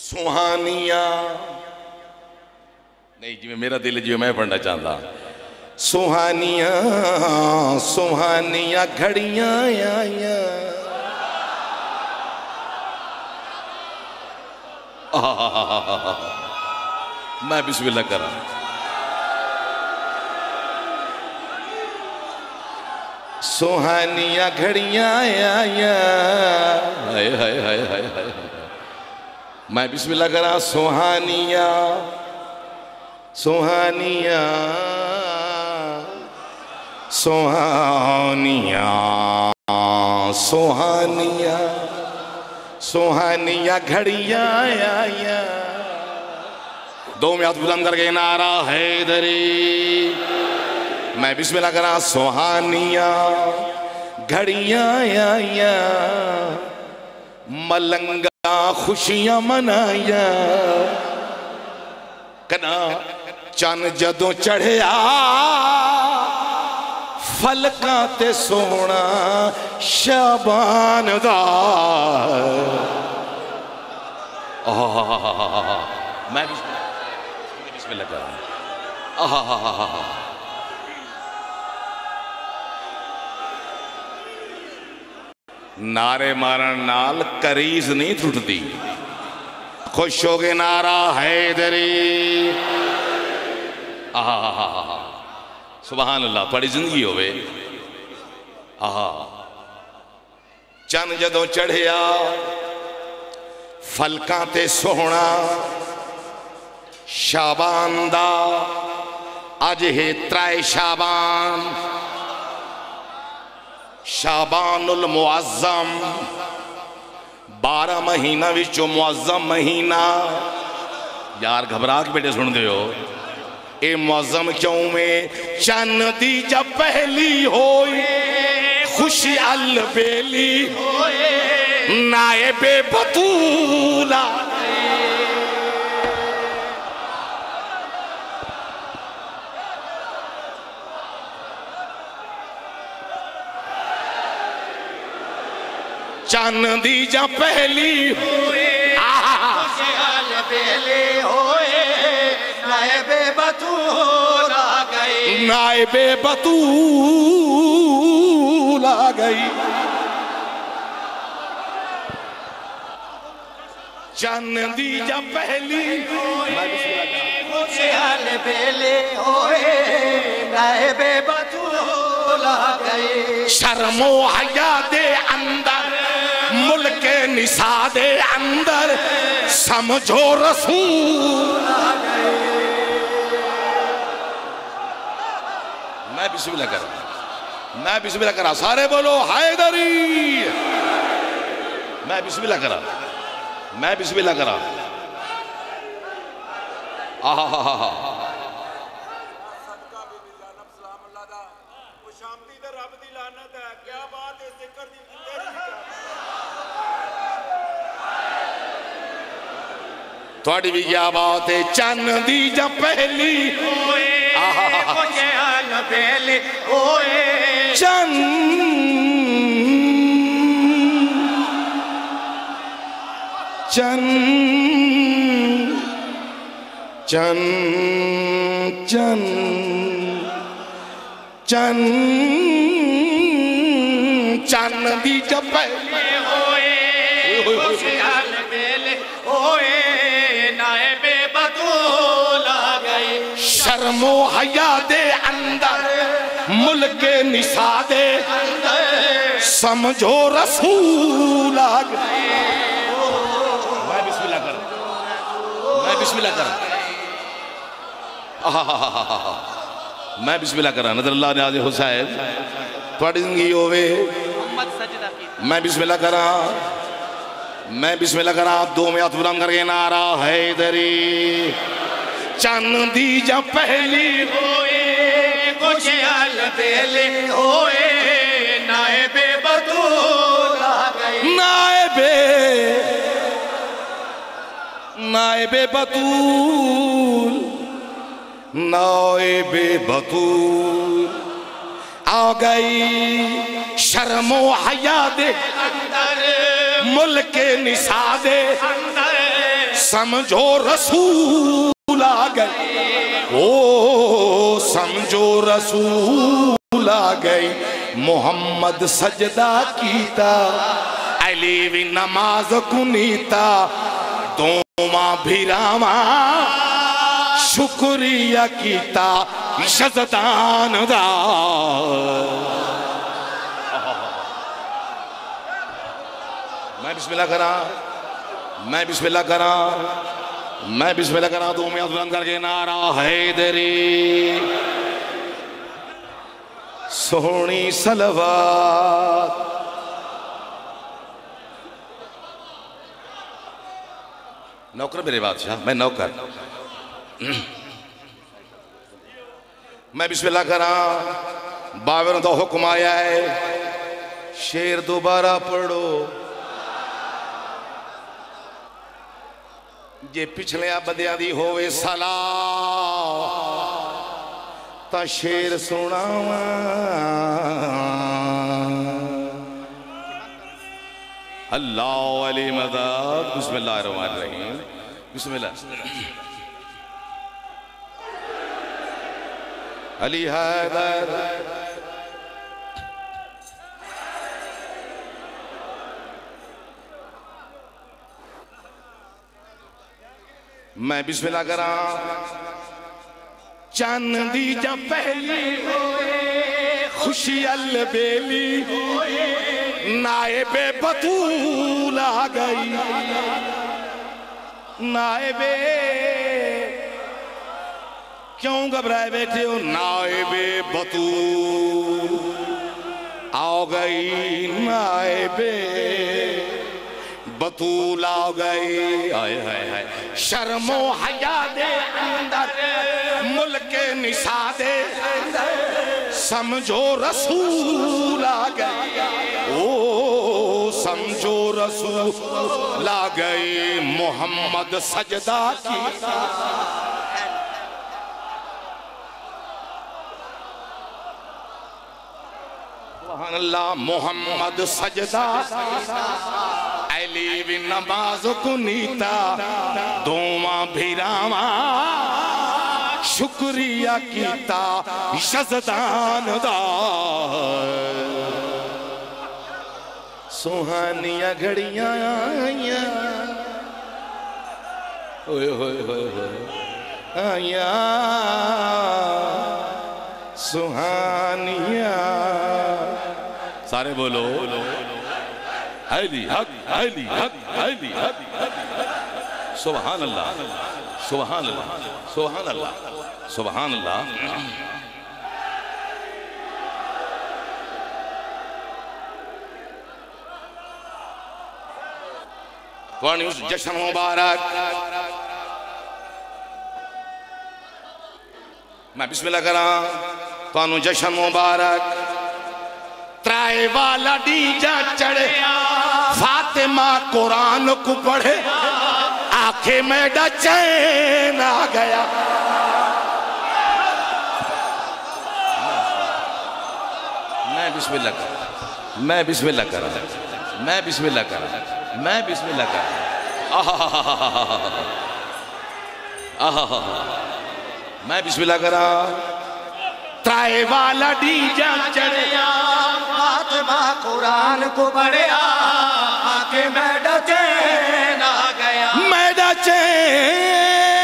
سوہانیاں نہیں جی میرا دل جو میں پڑھنا چاہتا سوہانیاں سوہانیاں گھڑیاں آئیاں میں بسم اللہ کر رہا ہوں سوہانیاں گھڑیاں آئیاں میں بسم اللہ کر رہا ہوں سوہانیاں سوہانیاں سوہانیاں سوہانیاں سوہانیاں گھڑیاں آئیاں دو میں ہاتھ بلند کر کے نعرہ حیدری میں بسم اللہ کر رہا ہوں سوہانیاں گھڑیاں آئیاں ملنگا خوشیاں منایا کنا چن جدوں چڑھیا فلکاں تے سونا شابان دا میں بسم اللہ کر رہا ہوں نعرے مارن نال کریز نہیں ٹوٹتی خوش ہو گئے نعرہ حیدری سبحان اللہ تھوڑی زندگی ہوئے چن جدوں چڑھیا فلکاں تے سونا شابان دا اج ہے ترائے شابان شابان المعظم 12 مہینہ وچوں معظم مہینہ یار گھبرا کے بیٹے سن دے ہو اے معظم کیوں میں چن دی جب پہلی ہوئی خوشی البیلی نائب بطولہ چن دی جا پہلی ہوئے خوشی البیلی ہوئے نائب بطول آ گئی نائب بطول آ گئی چن دی جا پہلی خوشی البیلی ہوئے نائب بطول آ گئی شرم و حیا دے اندر ملک نساء دے اندر سمجھو رسول آ گئے میں بسم اللہ کر رہا میں بسم اللہ کر رہا سارے بولو حیدری میں بسم اللہ کر رہا میں بسم اللہ کر رہا تھوڑی بھی کیا بات ہے چن دی جا پہلی ہوئے خوشی البیلی ہوئے چن چن چن چن چن چن دی جا پہلی ہوئے خوشی البیلی ہوئے شرم و حیا دے اندر ملک نساء دے اندر سمجھو رسول آ گئے میں بسم اللہ کر میں بسم اللہ کر میں بسم اللہ کر نظر اللہ نیاز حسین تھوڑی زندگی ہوئے میں بسم اللہ کر میں بسم اللہ کر دو میں ہاتھ بلند کر کے نعرہ حیدری چن دی جا پہلی ہوئے خوشی البیلی ہوئے نائب بطول آ گئی نائب بطول نائب بطول آ گئی شرم و حیا دے اندر ملک نساء دے اندر سمجھو رسول آ گئے، او سمجھو رسول آ گئی، محمد سجدہ کیتا، علی بھی نماز کنیتا، دوما بھیراما شکریہ کیتا، یزدان دا۔ میں بسم اللہ کراں، میں بسم اللہ کراں، میں بسم اللہ کراں، دو میں بلند کر کے نعرہ حیدری، سونی صلوات۔ نوکر میرے بادشاہ، میں نوکر، میں بسم اللہ کراں، باور دا حکم آیا ہے، شیر دوبارہ پڑھو، جے پچھلے بندیاں دی ہوئے سلام تا شیر سناواں۔ اللہ علی مدد، بسم اللہ الرحمن الرحیم، بسم اللہ۔ علی حیدر، میں بسم اللہ کراں، چاندی جا پہلی ہوئے خوشی البیلی ہوئے، نائب بطول آ گئی، نائب کیوں گھبرائے بیٹھے ہو، نائب بطول آ گئی، نائب بطول آ گئی، آئے آئے آئے، شرم و حیا دے اندر ملک نساء دے اندر، سمجھو رسول آ گئی، او سمجھو رسول آ گئی، محمد سجدہ کیتا۔ سبحان اللہ، محمد سجدہ، علی بھی نماز کنیتا، دوما بھیراما شکریہ کیتا، یزدان دا۔ سوہانیاں گھڑیاں آئیاں، ہوئے ہوئے ہوئے ہوئے آئیاں، سوہانیاں، سارے بولو، علی حق، علی حق، علی حق، سبحان اللہ، سبحان اللہ، سبحان اللہ، سبحان اللہ۔ قرآن اس جشن مبارک، میں بسم اللہ کراں، قرآن جشن مبارک، ترائے والا ڈیجا چڑھے، فاطمہ قرآن کو پڑھے، آنکھیں میں ڈا چین آ گیا۔ میں بسم اللہ کراں، میں بسم اللہ کراں، میں بسم اللہ کراں، میں بسم اللہ کراں، میں بسم اللہ کراں، ترائے والا ڈیجا چڑھیا، فاطمہ قرآن کو پڑھیا، آنکھیں میں ڈا چین آ گیا، میں ڈا چین،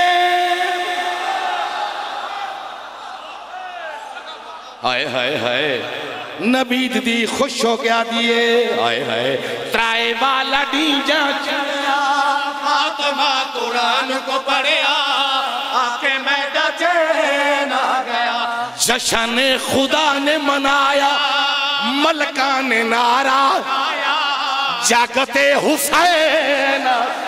آئے ہائے ہائے، نبی دی خوش ہو گیا دیئے، آئے ہائے، ترائے والا ڈیجا چڑھیا، فاطمہ قرآن کو پڑھیا، آنکھیں میں ڈا چین آ گیا، جشن خدا نے منایا، ملکان نے نعرہ جاگتے حسین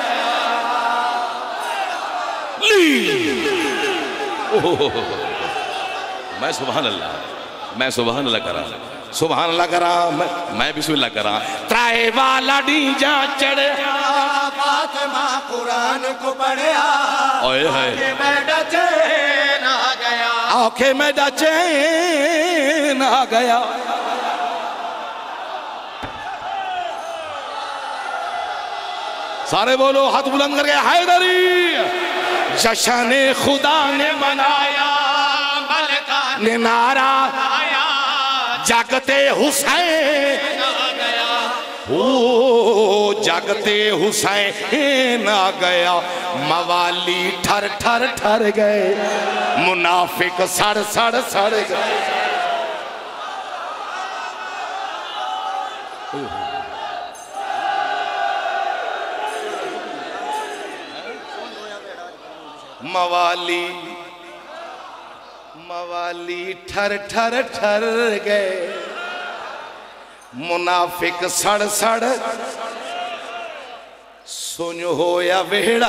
میں سبحان اللہ، میں سبحان اللہ کراں، سبحان اللہ کراں، میں بسم اللہ کراں، ترائے والا ڈیجا چڑھے، فاطمہ قرآن کو پڑھیا، آنکھیں میں ڈا چین آ گیا، آنکھیں میں ڈا چین آ گیا، سارے بولو ہاتھ بلند کر کے حیدری جشن خدا نے منایا ملکہ نے نعرہ جاگتے حسین او جاگتے حسین آ گیا موالی ٹھر ٹھر ٹھر گئے منافق سڑ سڑ سڑ گئے موالی ٹھر ٹھر ٹھر گئے منافق سڑ سڑ سن ہویا ویڑا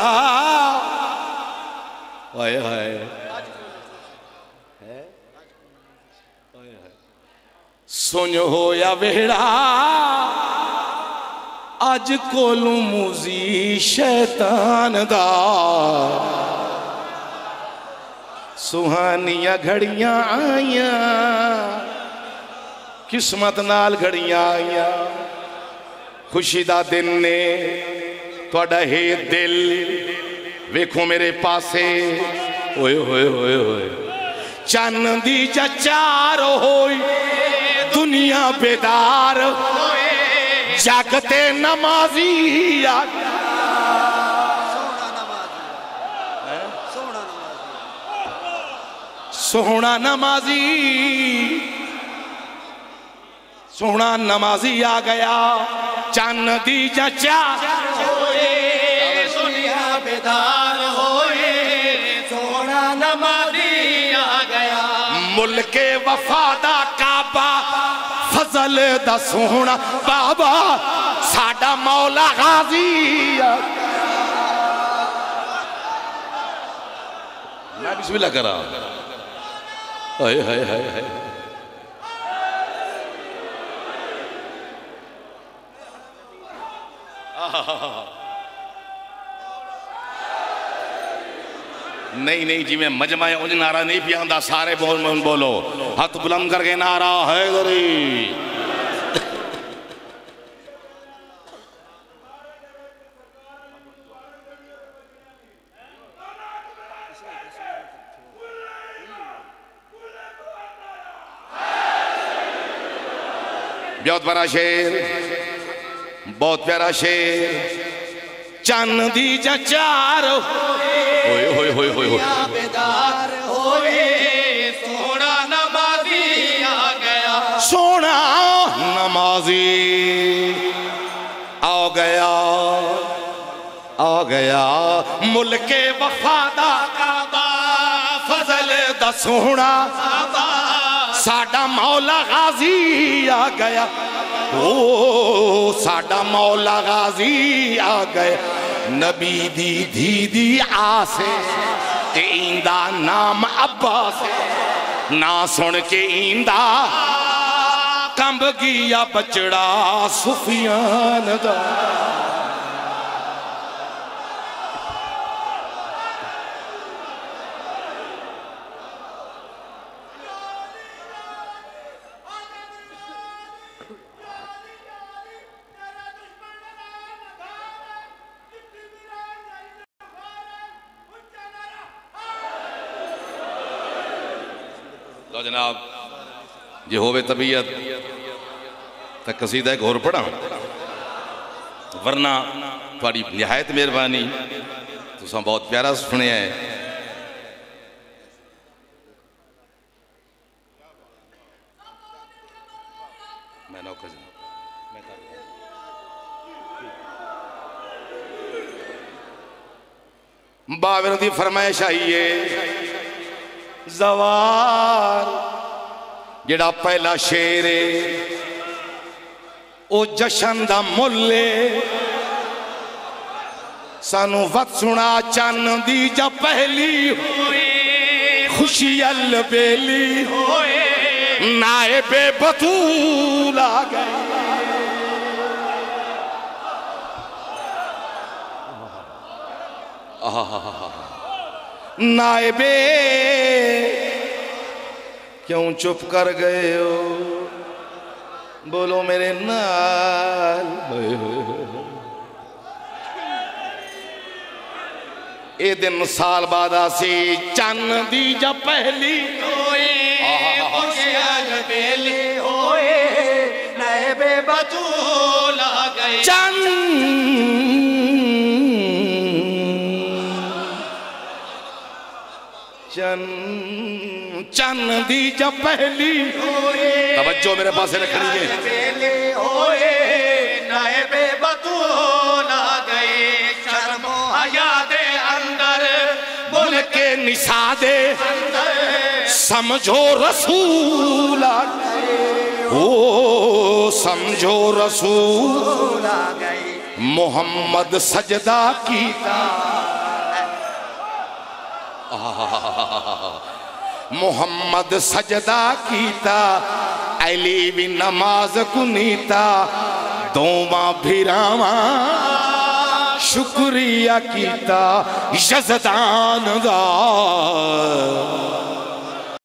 آئے آئے سن ہویا ویڑا آج کولوں موزی شیطان دا سوہانیاں گھڑیاں آئیاں قسمت نال گھڑیاں آئیاں خوشی دا دن نے توڑا ہے دل ویکھو میرے پاسے اوئے ہوئے ہوئے ہوئے چاندی جا چار ہوئی دنیا بیدار جاگتے نمازی سونا نمازی آ گیا چاندی جا چار ہوئے دنیا بیدار ہوئے سونا نمازی آ گیا ملک وفادہ کعبہ فضل دا سونا بابا ساڑا مولا غازی میں بسم اللہ کر رہا ہوں آئے آئے آئے آئے نہیں جی میں مجمع انج نعرہ نہیں پیاندہ سارے بولو ہاتھ بلند کر کے نعرہ حیدری بہت بڑا شیر بہت پیارا شیر چاندی جا چار ہوئے ہوئے ہوئے ہوئے بیدار ہوئے سونا نمازی آ گیا سونا نمازی آ گیا ملک وفادہ کعبہ فضل دا سونا ساڑا مولا غازی آ گیا او ساڑا مولا غازی آ گیا نبی دی آسے تے ایندہ نام عباس نا سن کے ایندہ کمب گیا بچڑا سفیان دا لو جناب یہ ہوئے طبیعت تک قصیدہ ایک اور پڑھا ورنہ تھوڑی نہایت مہربانی تو ساں بہت پیارا سنے ہیں میں نوکر باور دی فرمائش آئیے زوار جڑا پہلا شیرے او جشن دا ملے سانو وقت سنا چاندی جا پہلی ہوئی خوشی البیلی ہوئے نائب بطول آ گئے نائبے کیوں چپ کر گئے ہو بولو میرے نال اے دن سال بعد آسی چند دی جا پہلی ہوئے خوشیال بیلی ہوئے نئے بے بطول آ گئے چند دی جا پہلی توجہ میرے پاس رکھنی ہے بیلی ہوئے نئے بے بطول آ گئے شرم و حیا دے اندر ملک نسادے سمجھو رسول آ گئے او سمجھو رسول آ گئے محمد سجدہ کیتا محمد سجدہ کیتا علی بھی نماز کنیتا دوما بھیراما شکریہ کیتا یزدان دا